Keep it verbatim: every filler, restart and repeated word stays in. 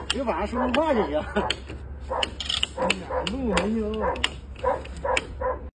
今晚上是不是骂去去？ 哪路没有？